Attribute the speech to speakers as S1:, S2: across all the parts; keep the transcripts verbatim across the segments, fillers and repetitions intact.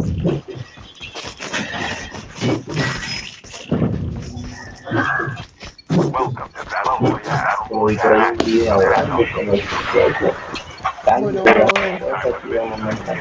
S1: Voy por ahí un video grande con el suceso. Tanto de las cosas que íbamos a montar.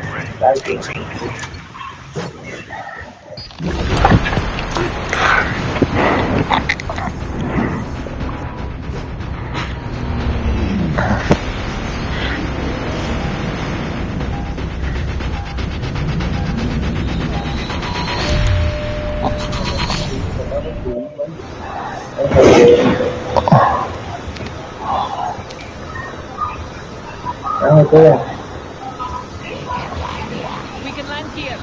S1: Vamos todas.
S2: We can land here.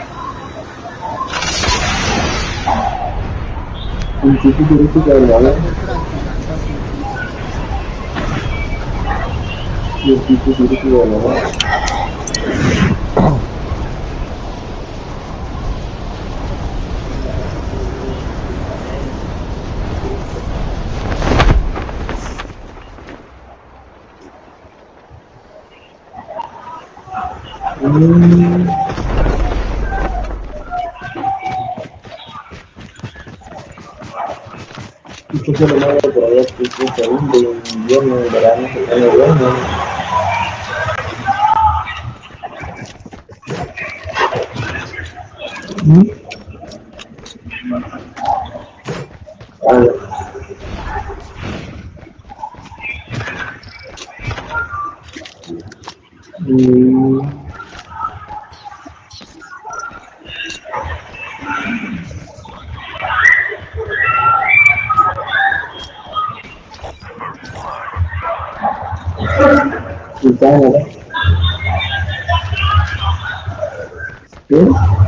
S1: Un chico turístico de la y el chico turístico de la Esto se lo mueve por allá, estoy un segundo y un invierno, en verano se pone bueno. ¿Mm? Vale. Mm. Sultana, ¿qué?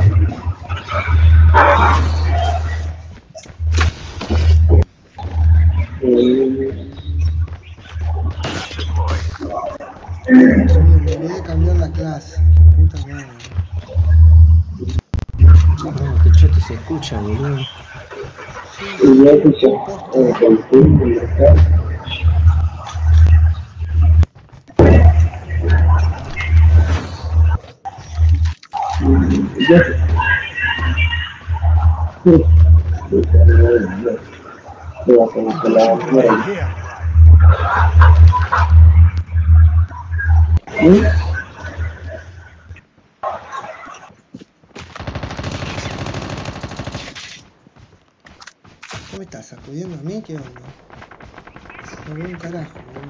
S3: Me olvidé de cambiar la clase, puta madre.
S4: No, que choto se escucha, boludo.
S1: Y ya escuché el Facebook, el local. Ya sé. Sí. Voy a poner la muera. ¿Sí?
S3: ¿Qué me estás sacudiendo a mí? ¿Qué onda? No veo un carajo, boludo.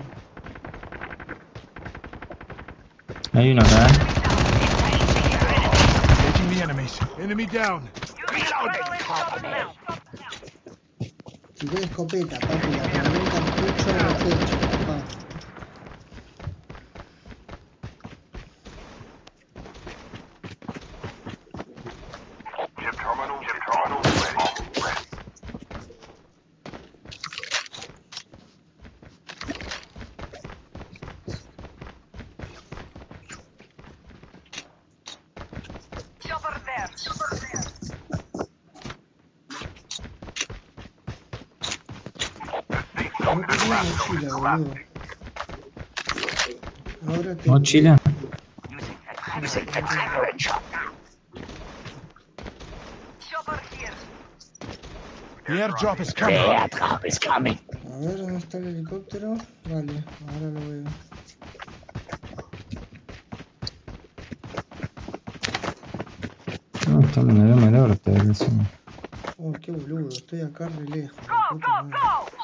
S4: Hay uno acá.
S5: Taking the enemies. Enemy down.
S3: Si quieres escopeta, papi, la que me cartucho en el pecho, papá. No tengo mochila, boludo. Ahora tengo.
S4: ¿Mochila?
S5: The airdrop is coming.
S4: The airdrop is coming.
S3: A ver, ¿dónde está el helicóptero? Vale, ahora lo veo.
S4: No, está en el norte, encima.
S3: Oh, qué boludo, estoy acá re lejos. La puta madre.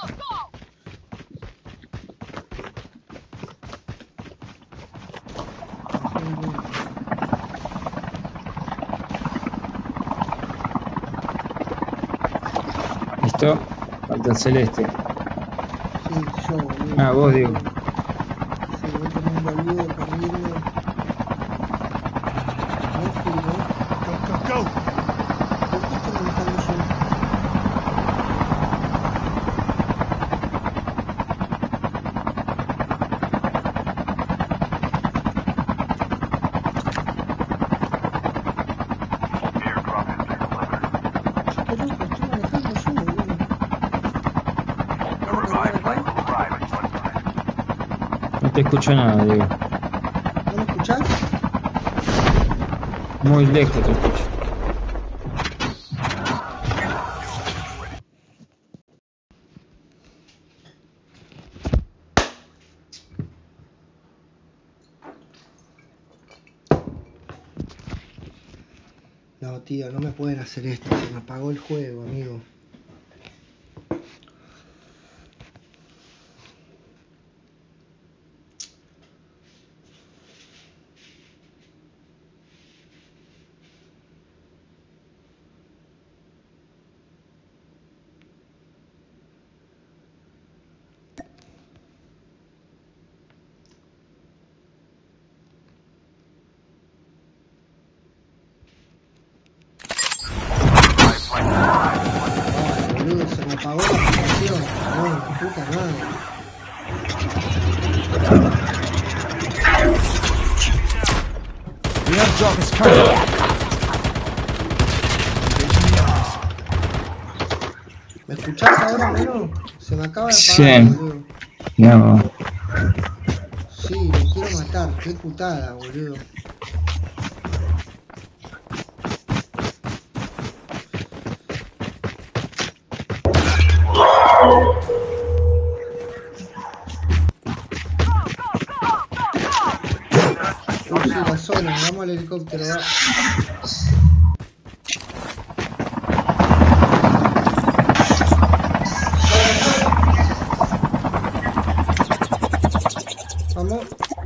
S4: ¿Listo? Falta el celeste.
S3: Sí, yo, boludo.
S4: Ah, vos, digo.
S3: Sí, voy con un boludo corriendo. No fui, ¿no?
S5: Go, go, go.
S3: ¿Por qué estoy manejando yo? Qué loco, estoy manejando yo, boludo. ¿Vamos a cargar acá?
S4: No te escucho nada, Diego.
S3: ¿No me escuchás?
S4: Muy lejos te escucho.
S3: No, tío, no me pueden hacer esto. Se me apagó el juego, amigo. Boludo, se me apagó la aplicación. No, la puta madre.
S5: The airdrop is coming.
S3: ¿Me escuchás ahora, boludo? Se me acaba de apagar,
S4: Sí.
S3: boludo.
S4: No.
S3: Sí, lo quiero matar. Qué putada, boludo. Uy, sí, la zona. Vamos al helicóptero, va. Vamos.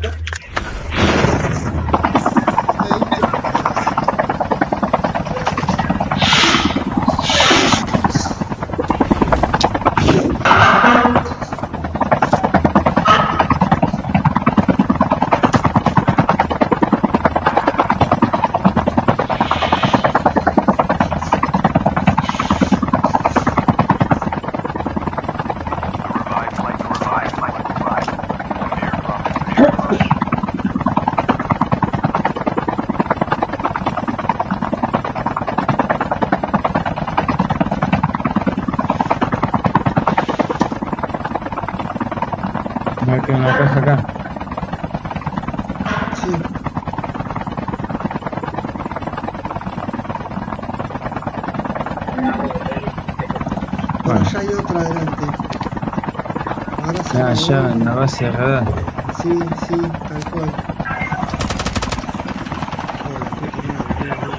S4: Me queda una caja acá.
S3: Sí. Bueno,
S4: Bueno.
S3: ya hay otra adelante. Ahora se
S4: Ah,
S3: me
S4: ya
S3: voy.
S4: en la base de radar.
S3: Sí, sí, tal cual. Oh, la puta madre, boludo.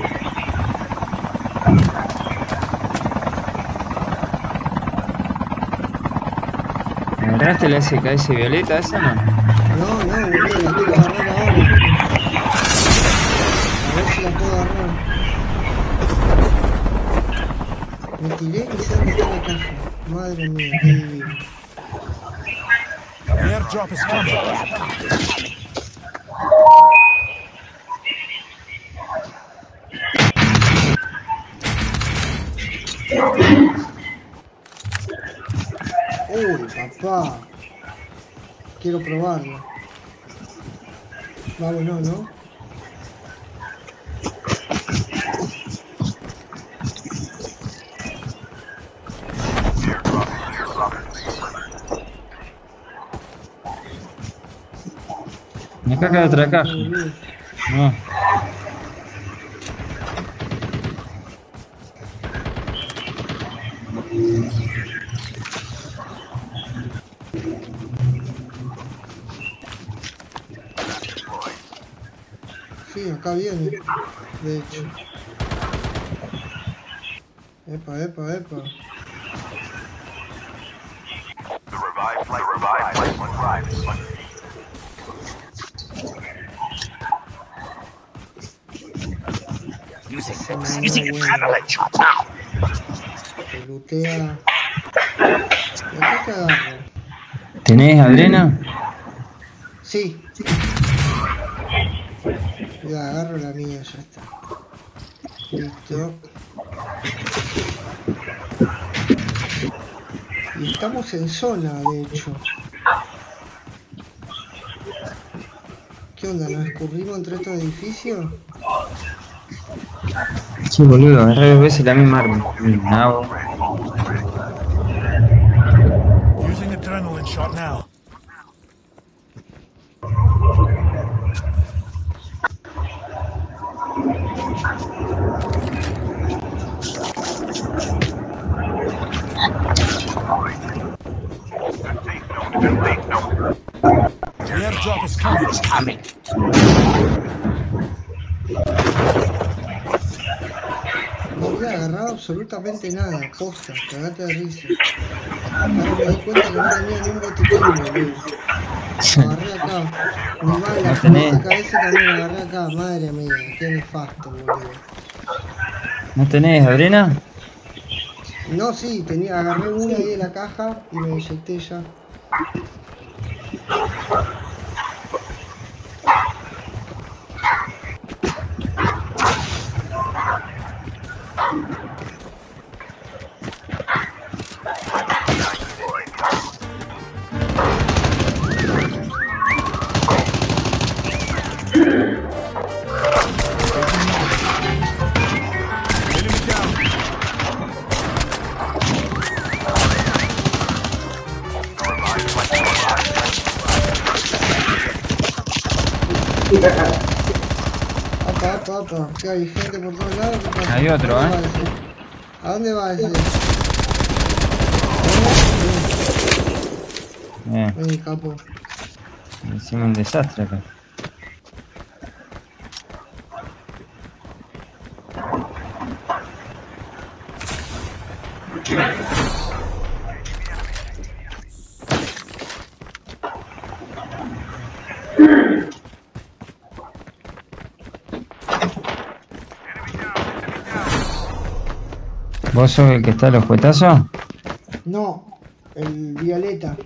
S4: ¿Agarraste la S K S violeta esa no?
S3: No, no, boludo, la quiero agarrar ahora. A ver si la puedo agarrar. Me tiré y sé dónde está la caja. Madre mía, qué divino.
S5: The airdrop is coming.
S3: Uy, papá. Quiero probarlo. Va, bueno, ¿no?
S4: Acá queda otra
S3: Ah,
S4: caja.
S3: boludo.
S4: No.
S3: Sí, acá viene. De hecho. Epa, epa, epa.
S2: The revived flight, revived flight, one arrives.
S3: Using, using adrenaline shot now. Se lootea. ¿Y acá qué agarro?
S4: ¿Tenés adrena?
S3: Sí, sí. Ya agarro la mía, ya está. Listo. Y estamos en zona, de hecho. ¿Qué onda? ¿Nos escurrimos entre estos edificios?
S4: Sí, boludo, agarré dos veces la misma arma. No.
S5: Using adrenaline shot now. The airdrop is coming.
S6: It's coming.
S3: No había agarrado absolutamente nada, posta, cagate de risa. Ahora me di cuenta que no tenía ni un botiquín, boludo. Lo agarré acá. Mi bala,
S4: No tenés.
S3: esa cabeza también la agarré acá, madre mía, qué nefasto, boludo.
S4: ¿No tenés adrena?
S3: No, sí, tenía, agarré una ahí de la caja y me inyecté ya.
S5: Enemy down.
S3: Apa, apa, apa. ¿Qué hay? Gente por todos lados. ¿Qué pasa?
S4: Hay otro,
S3: ¿A
S4: ¿eh?
S3: dónde va ese? ¿A dónde va ese?
S4: Eh,
S3: Vení, capo.
S4: hicimos un desastre acá. ¿Vos sos el que está a los cuetazos?
S3: No, el violeta.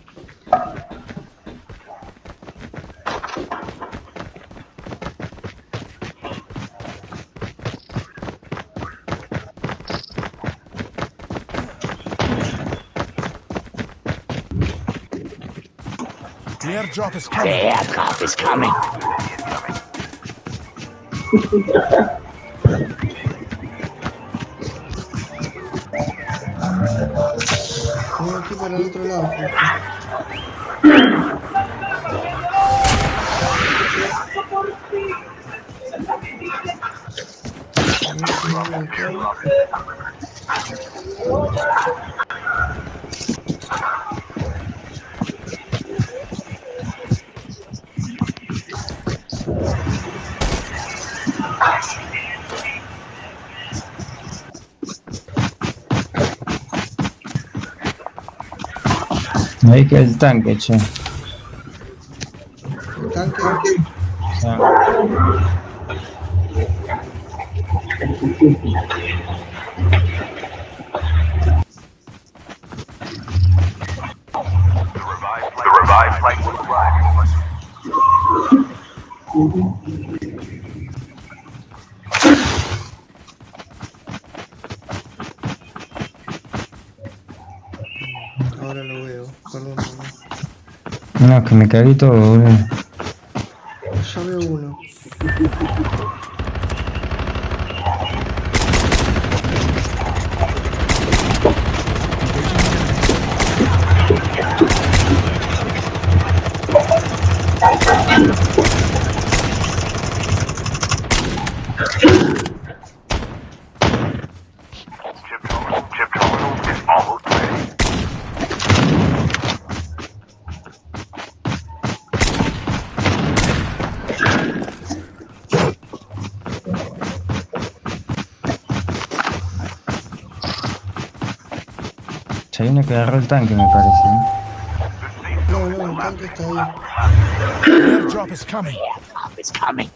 S5: The airdrop is
S6: The
S5: coming.
S6: airdrop is coming.
S3: Tengo aquí para el otro lado, justo.
S4: Ahí queda el tanque, che.
S3: El tanque.
S4: O sea,
S2: The revived flight will arrive.
S3: Ahora lo veo. Perdón, perdón.
S4: no, que me cagué todo, boludo.
S3: Ya veo uno.
S2: Chip terminal, chip terminal is almost ready.
S4: Hay uno que agarró el tanque, me parece. ¿eh?
S3: No, no, el tanque está ahí.
S5: The airdrop is coming.
S6: The airdrop is coming.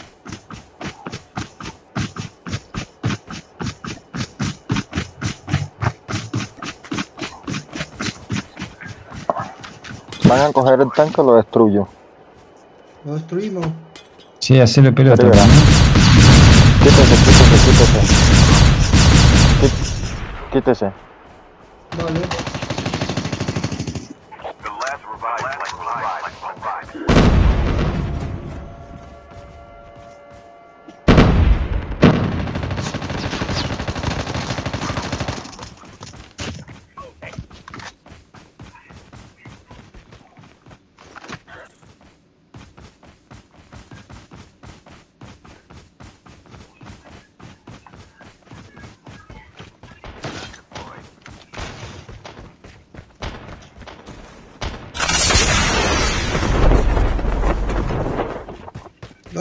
S1: ¿Van a coger el tanque o lo destruyo?
S3: Lo destruimos.
S4: Sí, hacelo pelota.
S1: Arriba.
S4: ¿no?
S1: Quítese, quítese, quítese. Quí- Quítese.
S3: Vale.
S2: The last revived flight will arrive. Will arrive.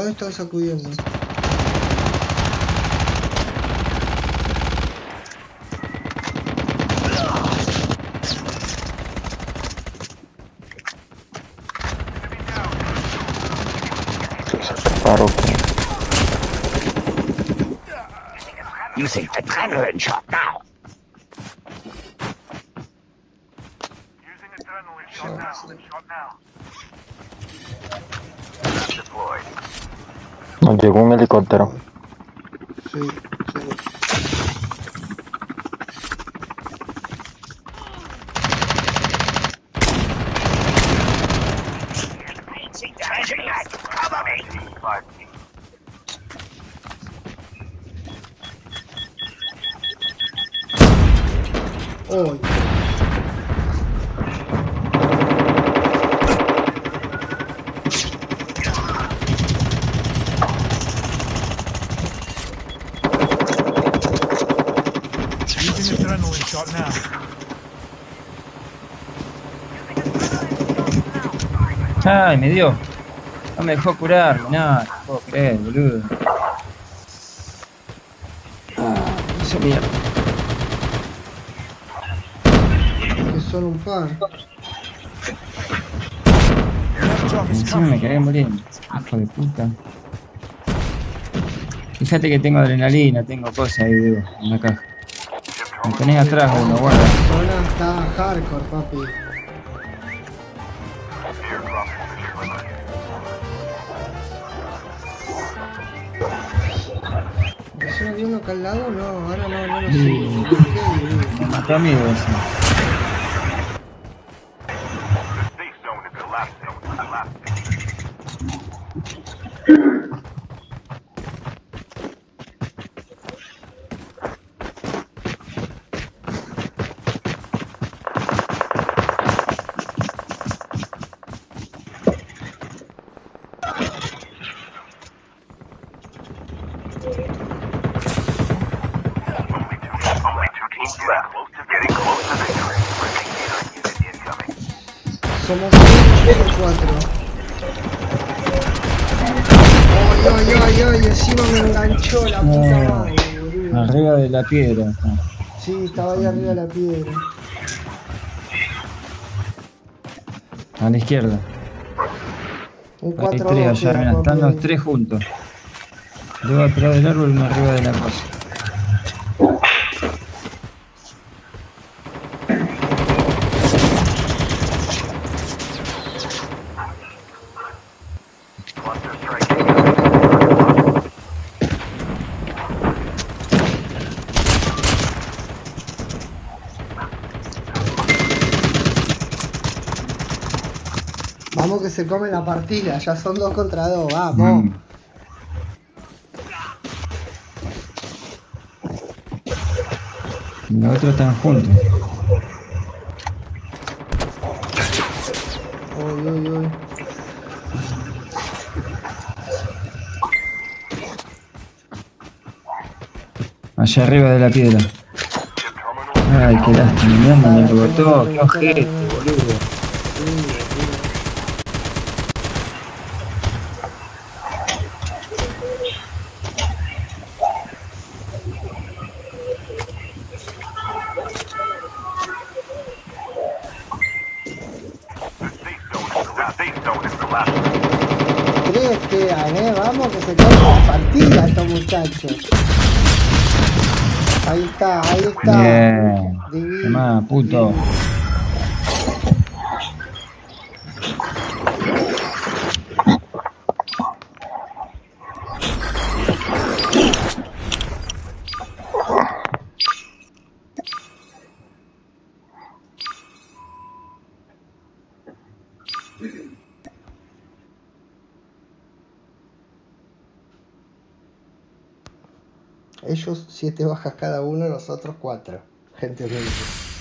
S3: ¿Dónde están sacudiendo?
S1: Paro que
S6: Using adrenaline shot now.
S2: Using adrenaline shot now. Shot now. Trap deployed.
S1: nos llegó un helicóptero.
S3: Sí, sí.
S6: Cover me.
S2: Five.
S3: Oh,
S5: Using adrenaline shot now.
S4: Ay, me dio. No me dejó curarme, nada. No puedo creer, boludo. Ah, esa mierda.
S3: que son un par.
S5: Airdrop is
S4: Encima me
S5: coming.
S4: cagué muriendo. Hijo de puta. Fíjate que tengo adrenalina, tengo cosas ahí, digo, en la caja. Me tenés atrás, uno, guarda.
S3: La zona está hardcore, papi.
S2: Airdrop will be delivered.
S3: ¿Recién había uno acá al lado? No, ahora no, no lo sé.
S4: Sí.
S3: ¿Por qué, boludo?
S4: Me mató a mí, ese.
S2: The safe zone is collapsing. Collapsing. Only two teams left. Close to getting close to victory. Unit incoming.
S3: Somos cuatro o cuatro. Ay, ay, ay, ay, encima me enganchó la puta
S4: No.
S3: madre, boludo.
S4: Arriba de la piedra.
S3: Sí, estaba ahí arriba de la piedra.
S4: A la izquierda.
S3: Un
S4: Hay
S3: cuatro
S4: tres
S3: dos,
S4: allá, mirá, están los tres juntos. Dos atrás del árbol y uno arriba de la cosa.
S2: Cluster strike incoming.
S3: Vamos que se come la partida, ya son dos contra dos, vamos.
S4: Mm. Y los otros están juntos.
S3: Uy, uy, uy.
S4: Allá arriba de la piedra. Ay, qué lástima, mirá, me rebotó, qué ojete, boludo.
S2: The safe zone is collapsing. The safe zone is collapsing.
S3: Tres quedan, eh, vamos que se come la partida estos muchachos. Ahí está, ahí está.
S4: Bien.
S3: Divino.
S4: Tomá, puto.
S3: Divino. Ellos siete bajas cada uno, nosotros cuatro. Gente, gente.